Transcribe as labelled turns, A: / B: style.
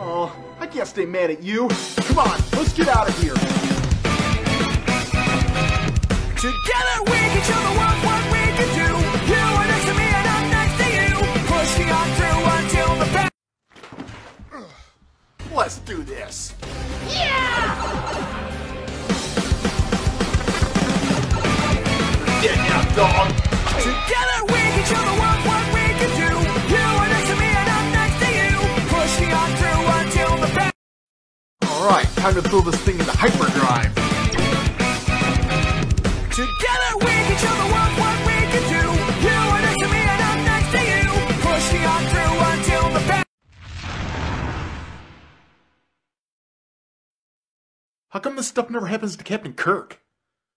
A: Oh, I can't stay mad at you. Come on, let's get out of here.
B: Together we can show the world what we can do. You are next to me and I'm next to you. Pushing on through until the back.
A: Let's do this.
B: Yeah!
A: Dead now, dog.
B: Together we can show the world what we can do. You are next to me and I'm next to you. Pushing on through until the back.
A: Alright, time to throw this thing into hyperdrive.
B: Together we can show the world what we can do. You are next to me and I'm next to you. Pushing on through until the back.
A: How come this stuff never happens to Captain Kirk?